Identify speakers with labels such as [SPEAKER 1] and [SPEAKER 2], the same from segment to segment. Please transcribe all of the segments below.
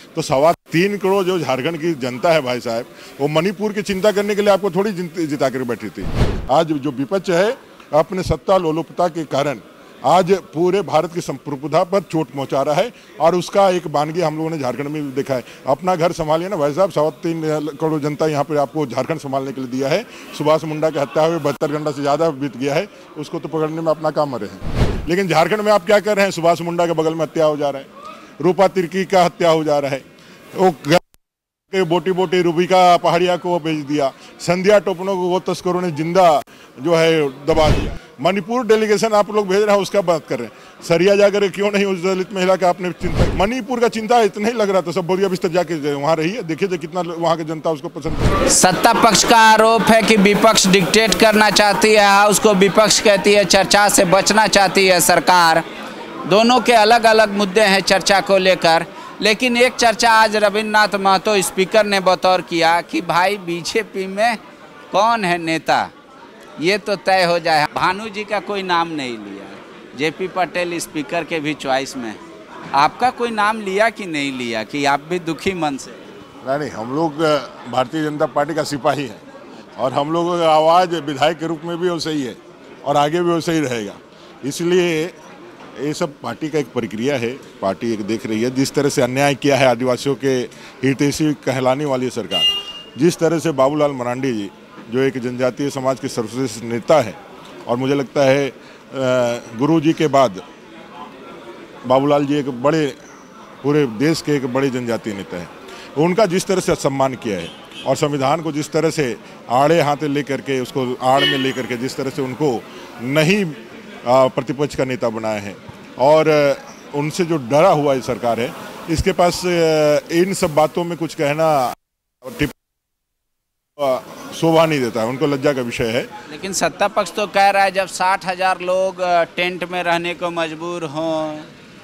[SPEAKER 1] तो 3.25 करोड़ जो झारखंड की जनता है भाई साहब, वो मणिपुर की चिंता करने के लिए आपको थोड़ी जिता कर बैठी थी। आज जो विपक्ष है अपने सत्ता लोलुपता के कारण आज पूरे भारत की संप्रभुता पर चोट पहुंचा रहा है और उसका एक बानगी हम लोगों ने झारखंड में देखा है। अपना घर संभालिए ना भाई साहब, 3.25 करोड़ जनता यहाँ पे आपको झारखंड संभालने के लिए दिया है। सुभाष मुंडा की हत्या हुए 72 घंटा से ज़्यादा बीत गया है, उसको तो पकड़ने में अपना काम मरे हैं। लेकिन झारखंड में आप क्या कर रहे हैं, सुभाष मुंडा के बगल में हत्या हो जा रहा है, रूपा तिर्की का हत्या हो जा रहा है, वो बोटी बोटी रूबिका पहाड़िया को बेच दिया, संध्या टोपनो को वो तस्करों ने जिंदा जो है दबा दिया। मणिपुर डेलीगेशन आप लोग भेज रहे हैं, उसका बात कर रहे हैं। सरिया जाकर क्यों नहीं उस दलित महिला का आपने चिंता, मणिपुर का चिंता इतना ही लग रहा था, सब बोरिया बिस्तर जाके वहाँ रही है, देखिए कितना वहाँ की जनता उसको पसंद है।
[SPEAKER 2] सत्ता पक्ष का आरोप है कि विपक्ष डिक्टेट करना चाहती है, उसको विपक्ष कहती है, चर्चा से बचना चाहती है सरकार। दोनों के अलग अलग मुद्दे हैं चर्चा को लेकर, लेकिन एक चर्चा आज रविन्द्रनाथ महतो स्पीकर ने बतौर किया कि भाई बीजेपी में कौन है नेता, ये तो तय हो जाए। भानु जी का कोई नाम नहीं लिया, जेपी पटेल स्पीकर के भी चॉइस में, आपका कोई नाम लिया कि नहीं लिया, कि आप भी दुखी मन से?
[SPEAKER 1] नहीं, हम लोग भारतीय जनता पार्टी का सिपाही हैं और हम लोगों का आवाज़ विधायक के रूप में भी वैसे ही है और आगे भी वैसे ही रहेगा। इसलिए ये सब पार्टी का एक प्रक्रिया है, पार्टी एक देख रही है। जिस तरह से अन्याय किया है आदिवासियों के हितैषी कहलाने वाली सरकार, जिस तरह से बाबूलाल मरांडी जी जो एक जनजातीय समाज के सर्वश्रेष्ठ नेता है और मुझे लगता है गुरु जी के बाद बाबूलाल जी एक बड़े पूरे देश के एक बड़े जनजातीय नेता है, उनका जिस तरह से सम्मान किया है और संविधान को जिस तरह से आड़े हाथे लेकर के उसको आड़ में लेकर के जिस तरह से उनको नहीं प्रतिपक्ष का नेता बनाया है और उनसे जो डरा हुआ ये सरकार है, इसके पास इन सब बातों में कुछ कहना शोभा नहीं देता है, उनको लज्जा का विषय है।
[SPEAKER 2] लेकिन सत्ता पक्ष तो कह रहा है जब 60,000 लोग टेंट में रहने को मजबूर हों,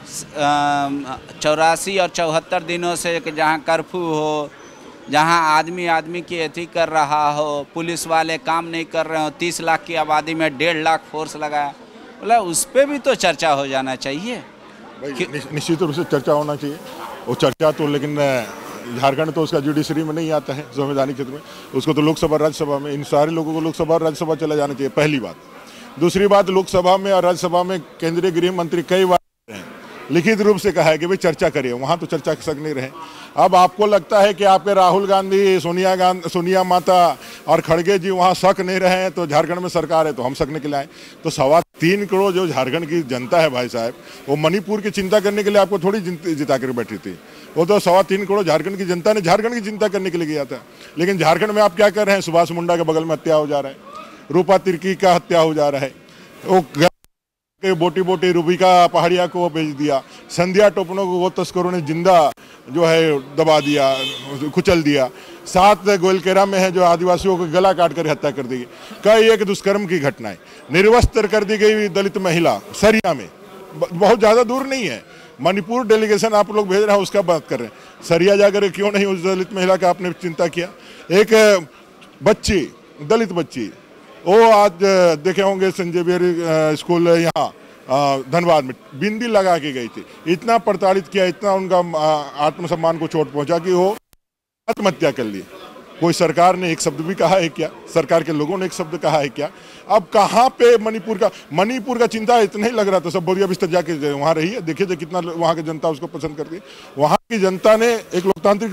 [SPEAKER 2] 84 और 74 दिनों से जहां कर्फ्यू हो, जहां आदमी आदमी की एथी कर रहा हो, पुलिस वाले काम नहीं कर रहे हो, 30 लाख की आबादी में 1.5 लाख फोर्स लगाया, बोला उस पर भी तो चर्चा हो जाना चाहिए।
[SPEAKER 1] निश्चित रूप से चर्चा होना चाहिए, वो चर्चा तो, लेकिन झारखंड तो उसका जुडिशरी में नहीं आता है, संवैधानिक क्षेत्र में, उसको तो लोकसभा राज्यसभा में, इन सारे लोगों को लोकसभा और राज्यसभा चला जाना चाहिए, पहली बात। दूसरी बात, लोकसभा में और राज्यसभा में केंद्रीय गृह मंत्री कई बार लिखित रूप से कहा है कि भाई चर्चा करिए, वहाँ तो चर्चा कर सक नहीं रहे। अब आपको लगता है कि आपके राहुल गांधी, सोनिया माता और खड़गे जी वहाँ शक नहीं रहे हैं तो झारखंड में सरकार है तो हम सकने के लिए आए। तो 3.25 करोड़ जो झारखंड की जनता है भाई साहब, वो मणिपुर की चिंता करने के लिए आपको थोड़ी जिता कर बैठी थी, वो तो 3.25 करोड़ झारखंड की जनता ने झारखंड की चिंता करने के लिए गया था। लेकिन झारखंड में आप क्या कर रहे हैं, सुभाष मुंडा के बगल में हत्या हो जा रहा है, रूपा तिर्की का हत्या हो जा रहा है, वो बोटी बोटी रूबिका पहाड़िया को बेच दिया, संध्या टोपनो को वो तस्करों ने जिंदा जो है दबा दिया, कुचल दिया। 7 गोलकेरा में है जो आदिवासियों को गला काट कर हत्या कर दी गई। कई एक दुष्कर्म की घटनाएं, निर्वस्त्र कर दी गई दलित महिला सरिया में, बहुत ज़्यादा दूर नहीं है। मणिपुर डेलीगेशन आप लोग भेज रहे हैं, उसका बात कर रहे हैं। सरिया जाकर क्यों नहीं उस दलित महिला का आपने चिंता किया। एक बच्ची, दलित बच्ची, वो आज देखे होंगे संजय स्कूल यहाँ धनबाद में बिंदी लगा के गई थी, इतना प्रताड़ित किया, इतना उनका आत्मसम्मान को चोट पहुंचा कि वो आत्महत्या कर ली। कोई सरकार ने एक शब्द भी कहा है क्या, सरकार के लोगों ने एक शब्द कहा है क्या। अब कहाँ पे मणिपुर का चिंता इतना ही लग रहा था, सब बोरिया बिस्तर जाके वहाँ रही है, देखिए कितना वहाँ की जनता उसको पसंद करती है। वहाँ की जनता ने एक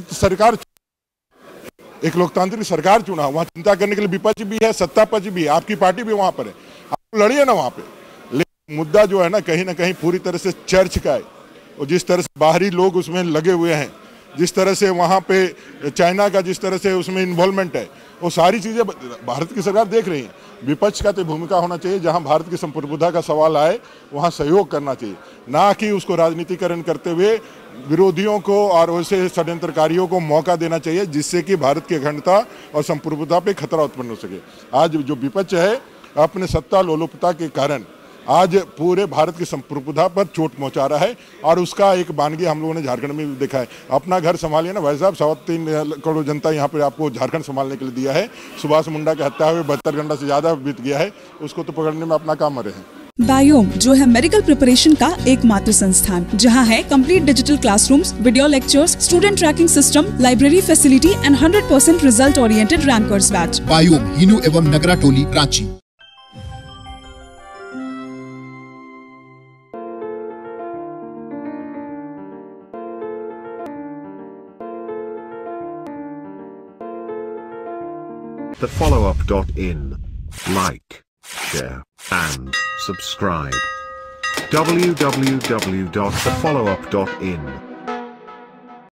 [SPEAKER 1] लोकतांत्रिक सरकार चुना, वहाँ चिंता करने के लिए विपक्ष भी है, सत्ता पक्ष भी है, आपकी पार्टी भी वहाँ पर है, आप लड़िए ना वहाँ पे। लेकिन मुद्दा जो है ना कहीं पूरी तरह से चर्च का है, और जिस तरह से बाहरी लोग उसमें लगे हुए हैं, जिस तरह से वहाँ पे चाइना का जिस तरह से उसमें इन्वॉल्वमेंट है, वो सारी चीज़ें भारत की सरकार देख रही है। विपक्ष का तो भूमिका होना चाहिए, जहाँ भारत की संप्रभुता का सवाल आए वहाँ सहयोग करना चाहिए, ना कि उसको राजनीतिकरण करते हुए विरोधियों को और वैसे षड्यंत्रकारियों को मौका देना चाहिए, जिससे कि भारत की अखंडता और संप्रभुता पे खतरा उत्पन्न हो सके। आज जो विपक्ष है अपने सत्ता लोलुपता के कारण आज पूरे भारत की संप्रभुता पर चोट पहुंचा रहा है और उसका एक बानगी हम लोगों ने झारखंड में देखा है। अपना घर संभालिए ना भाई साहब, 3.25 करोड़ जनता यहाँ पे आपको झारखंड संभालने के लिए दिया है। सुभाष मुंडा की हत्या हुए 72 घंटा से ज़्यादा बीत गया है, उसको तो पकड़ने में अपना काम मरे हैं।
[SPEAKER 3] बायोम, जो है मेडिकल प्रिपरेशन का एकमात्र संस्थान, जहां है complete digital classrooms, video lectures, student tracking system, library facility and 100% result oriented rankers batch.
[SPEAKER 4] बायोम, हिनू एवं नगरा टोली, Ranchi.
[SPEAKER 5] thefollowup.in. Like, share, and subscribe. www.thefollowup.in